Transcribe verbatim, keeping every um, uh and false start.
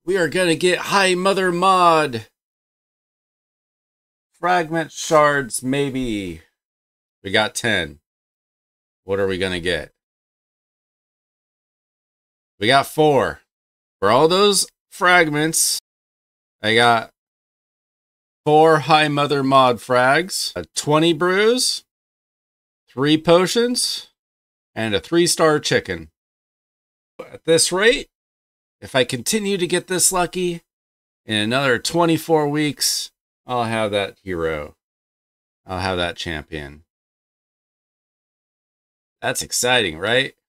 We are going to get Highmother mod. Fragment shards, maybe. We got ten. What are we going to get? We got four. For all those fragments, I got four Highmother mod frags, a twenty brews, three potions, and a three-star chicken. At this rate, if I continue to get this lucky, in another twenty-four weeks, I'll have that hero. I'll have that champion. That's exciting, right?